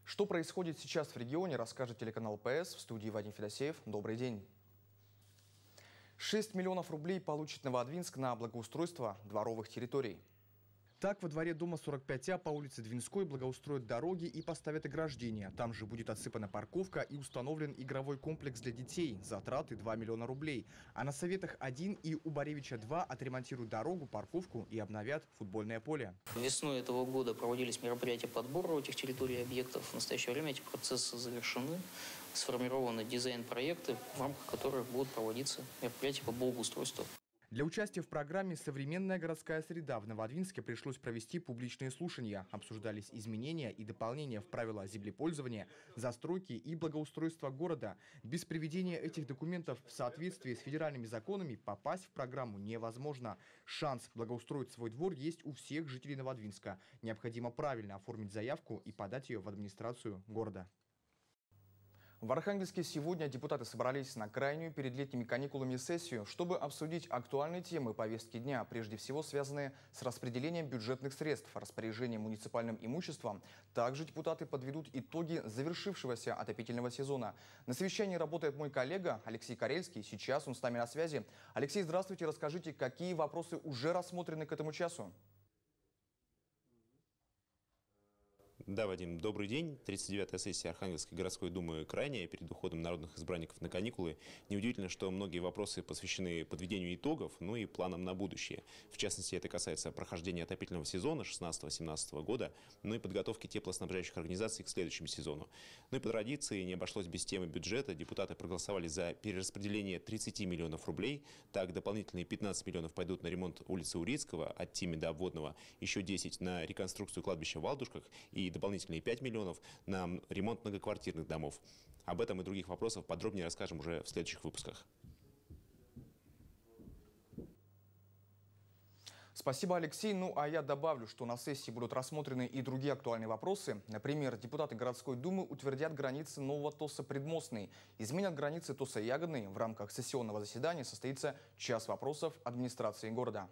Что происходит сейчас в регионе, расскажет телеканал ПС. В студии Вадим Федосеев. Добрый день. 6 миллионов рублей получит Новоодвинск на благоустройство дворовых территорий. Так, во дворе дома 45А по улице Двинской благоустроят дороги и поставят ограждения. Там же будет отсыпана парковка и установлен игровой комплекс для детей. Затраты 2 миллиона рублей. А на Советах 1 и у Боревича 2 отремонтируют дорогу, парковку и обновят футбольное поле. Весной этого года проводились мероприятия подбора этих территорий и объектов. В настоящее время эти процессы завершены. Сформированы дизайн-проекты, в рамках которых будут проводиться мероприятия по благоустройству. Для участия в программе «Современная городская среда» в Новоодвинске пришлось провести публичные слушания. Обсуждались изменения и дополнения в правила землепользования, застройки и благоустройства города. Без приведения этих документов в соответствии с федеральными законами попасть в программу невозможно. Шанс благоустроить свой двор есть у всех жителей Новоодвинска. Необходимо правильно оформить заявку и подать ее в администрацию города. В Архангельске сегодня депутаты собрались на крайнюю перед летними каникулами сессию, чтобы обсудить актуальные темы повестки дня, прежде всего связанные с распределением бюджетных средств, распоряжением муниципальным имуществом. Также депутаты подведут итоги завершившегося отопительного сезона. На совещании работает мой коллега Алексей Карельский. Сейчас он с нами на связи. Алексей, здравствуйте. Расскажите, какие вопросы уже рассмотрены к этому часу? Да, Вадим, добрый день. 39-я сессия Архангельской городской думы крайняя перед уходом народных избранников на каникулы. Неудивительно, что многие вопросы посвящены подведению итогов, ну и планам на будущее. В частности, это касается прохождения отопительного сезона 16-17 года, ну и подготовки теплоснабжающих организаций к следующему сезону. Ну и по традиции не обошлось без темы бюджета. Депутаты проголосовали за перераспределение 30 миллионов рублей. Так, дополнительные 15 миллионов пойдут на ремонт улицы Урицкого от Тими до Обводного, еще 10 на реконструкцию кладбища в Валдушках и дополнительные 5 миллионов на ремонт многоквартирных домов. Об этом и других вопросах подробнее расскажем уже в следующих выпусках. Спасибо, Алексей. Ну, а я добавлю, что на сессии будут рассмотрены и другие актуальные вопросы. Например, депутаты городской думы утвердят границы нового ТОСа Предмостный, изменят границы ТОСа Ягодный. В рамках сессионного заседания состоится час вопросов администрации города.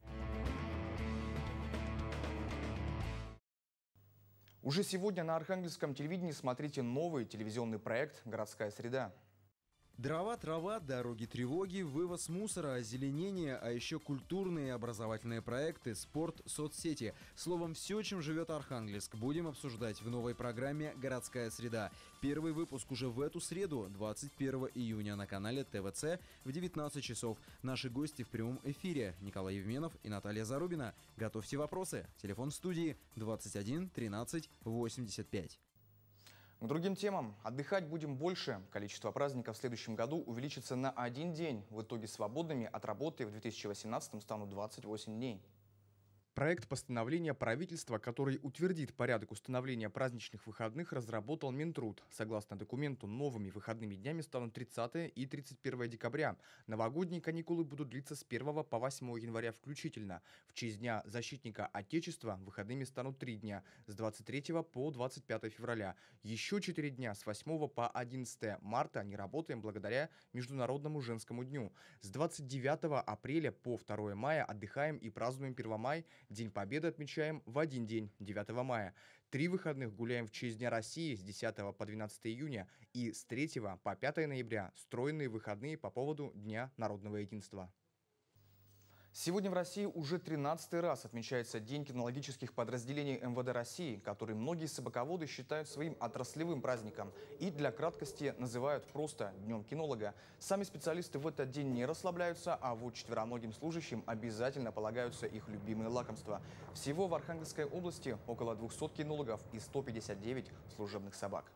Уже сегодня на Архангельском телевидении смотрите новый телевизионный проект «Городская среда». Дрова, трава, дороги, тревоги, вывоз мусора, озеленение, а еще культурные и образовательные проекты, спорт, соцсети. Словом, все, чем живет Архангельск, будем обсуждать в новой программе «Городская среда». Первый выпуск уже в эту среду, 21 июня на канале ТВЦ в 19 часов. Наши гости в прямом эфире Николай Евменов и Наталья Зарубина. Готовьте вопросы. Телефон студии 21 13 85. К другим темам. Отдыхать будем больше. Количество праздников в следующем году увеличится на 1 день. В итоге свободными от работы в 2018 станут 28 дней. Проект постановления правительства, который утвердит порядок установления праздничных выходных, разработал Минтруд. Согласно документу, новыми выходными днями станут 30 и 31 декабря. Новогодние каникулы будут длиться с 1 по 8 января включительно. В честь Дня защитника Отечества выходными станут 3 дня с 23 по 25 февраля. Еще 4 дня с 8 по 11 марта не работаем благодаря Международному женскому дню. С 29 апреля по 2 мая отдыхаем и празднуем Первомай. День Победы отмечаем в один день, 9 мая. 3 выходных гуляем в честь Дня России с 10 по 12 июня и с 3 по 5 ноября стройные выходные по поводу Дня народного единства. Сегодня в России уже 13-й раз отмечается День кинологических подразделений МВД России, который многие собаководы считают своим отраслевым праздником и для краткости называют просто Днем кинолога. Сами специалисты в этот день не расслабляются, а вот четвероногим служащим обязательно полагаются их любимые лакомства. Всего в Архангельской области около 200 кинологов и 159 служебных собак.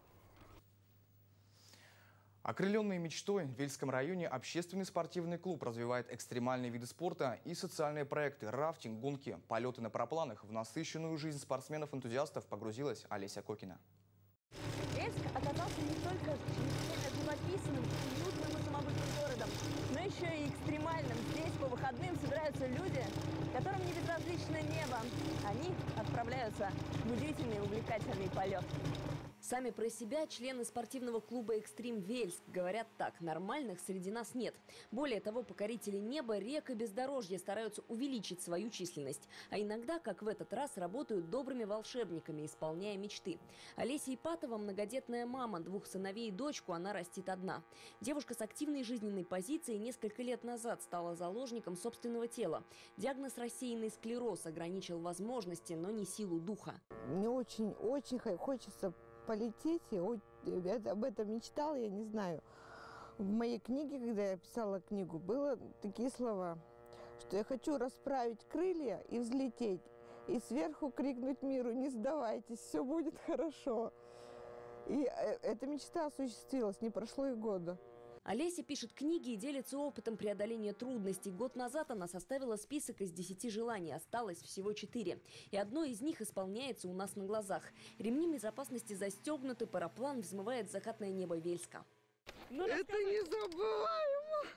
Окрыленный мечтой, в Вельском районе общественный спортивный клуб развивает экстремальные виды спорта и социальные проекты, рафтинг, гонки, полеты на парапланах. В насыщенную жизнь спортсменов-энтузиастов погрузилась Олеся Кокина. Вельск оказался не только живописным, уютным и самобытным городом, но еще и экстремальным. Здесь по выходным собираются люди, которым не безразлично небо. Они отправляются в удивительный и увлекательный полет. Сами про себя члены спортивного клуба «Экстрим Вельск» говорят так: нормальных среди нас нет. Более того, покорители неба, рек и бездорожья стараются увеличить свою численность. А иногда, как в этот раз, работают добрыми волшебниками, исполняя мечты. Олеся Ипатова – многодетная мама, 2 сыновей и дочку она растит одна. Девушка с активной жизненной позицией несколько лет назад стала заложником собственного тела. Диагноз рассеянный склероз ограничил возможности, но не силу духа. Мне очень хочется полететь, я об этом мечтала, я не знаю. В моей книге, когда я писала книгу, было такие слова, что я хочу расправить крылья и взлететь, и сверху крикнуть миру: не сдавайтесь, все будет хорошо. И эта мечта осуществилась, не прошло и года. Олеся пишет книги и делится опытом преодоления трудностей. Год назад она составила список из 10 желаний, осталось всего 4. И одно из них исполняется у нас на глазах. Ремни безопасности застегнуты, параплан взмывает в закатное небо Вельска. Это незабываемо!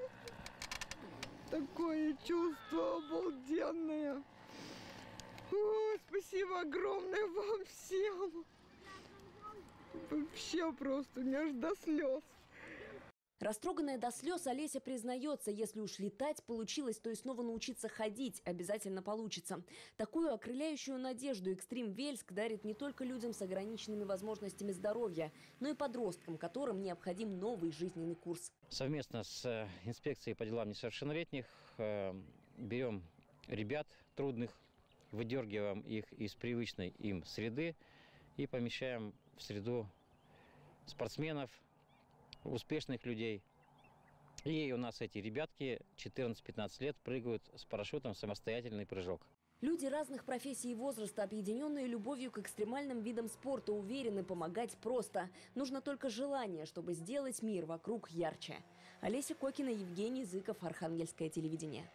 Такое чувство обалденное! О, спасибо огромное вам всем! Вообще просто, у меня аж до слез. Растроганная до слез, Олеся признается: если уж летать получилось, то и снова научиться ходить обязательно получится. Такую окрыляющую надежду «Экстрим Вельск» дарит не только людям с ограниченными возможностями здоровья, но и подросткам, которым необходим новый жизненный курс. Совместно с инспекцией по делам несовершеннолетних берем ребят трудных, выдергиваем их из привычной им среды и помещаем в среду спортсменов, успешных людей. И у нас эти ребятки 14-15 лет прыгают с парашютом в самостоятельный прыжок. Люди разных профессий и возраста, объединенные любовью к экстремальным видам спорта, уверены, помогать просто. Нужно только желание, чтобы сделать мир вокруг ярче. Олеся Кокина, Евгений Зыков, Архангельское телевидение.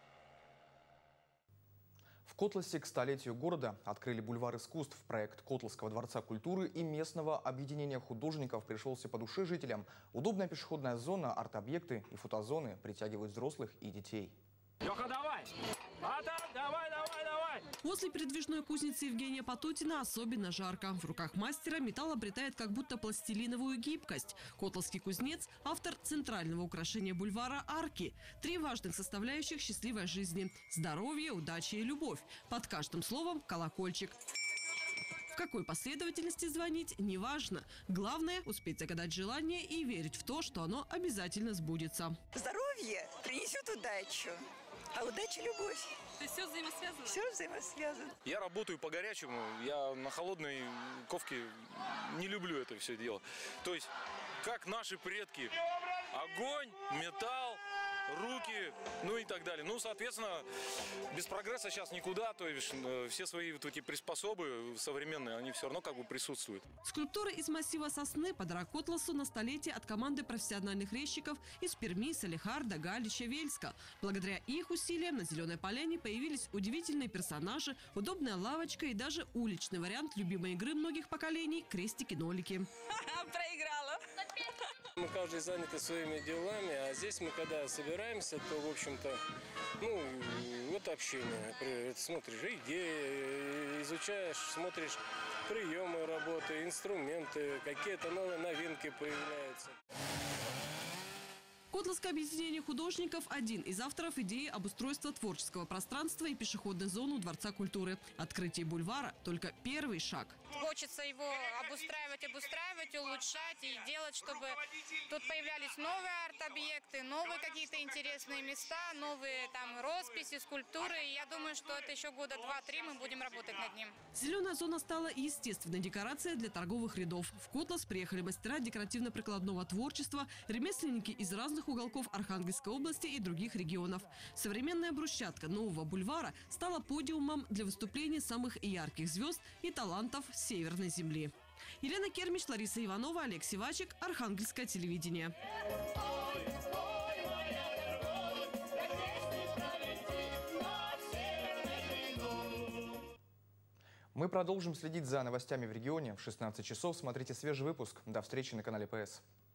В Котласе к столетию города открыли бульвар искусств. Проект Котласского дворца культуры и местного объединения художников пришелся по душе жителям. Удобная пешеходная зона, арт-объекты и фотозоны притягивают взрослых и детей. Леха, давай! Давай! После передвижной кузницы Евгения Потутина особенно жарко. В руках мастера металл обретает как будто пластилиновую гибкость. Котласский кузнец – автор центрального украшения бульвара арки. 3 важных составляющих счастливой жизни – здоровье, удача и любовь. Под каждым словом – колокольчик. В какой последовательности звонить – неважно. Главное – успеть загадать желание и верить в то, что оно обязательно сбудется. Здоровье принесет удачу, а удача – любовь. То есть все взаимосвязано? Все взаимосвязано. Я работаю по-горячему, я на холодной ковке не люблю это все дело. То есть, как наши предки, огонь, металл, руки, ну и так далее. Ну, соответственно, без прогресса сейчас никуда, то есть все свои вот эти приспособы современные, они все равно как бы присутствуют. Скульптуры из массива сосны подарок Котласу на столетие от команды профессиональных резчиков из Перми, Салихарда, Галича, Вельска. Благодаря их усилиям на Зеленой поляне появились удивительные персонажи, удобная лавочка и даже уличный вариант любимой игры многих поколений – крестики-нолики. Проиграла. Мы каждый заняты своими делами, а здесь мы когда собираемся, то, в общем-то, ну, вот общение. Смотришь идеи, изучаешь, смотришь приемы работы, инструменты, какие-то новые новинки появляются. Котласское объединение художников – один из авторов идеи обустройства творческого пространства и пешеходной зоны у Дворца культуры. Открытие бульвара – только первый шаг. Хочется его обустраивать, улучшать и делать, чтобы тут появлялись новые арт-объекты, новые какие-то интересные места, новые там росписи, скульптуры. И я думаю, что это еще года 2-3 мы будем работать над ним. Зеленая зона стала естественной декорацией для торговых рядов. В Котлас приехали мастера декоративно-прикладного творчества, ремесленники из разных уголков Архангельской области и других регионов. Современная брусчатка нового бульвара стала подиумом для выступлений самых ярких звезд и талантов Северной земли. Елена Кермич, Лариса Иванова, Олег Сивачек, Архангельское телевидение. Мы продолжим следить за новостями в регионе. В 16 часов смотрите свежий выпуск. До встречи на канале ПС.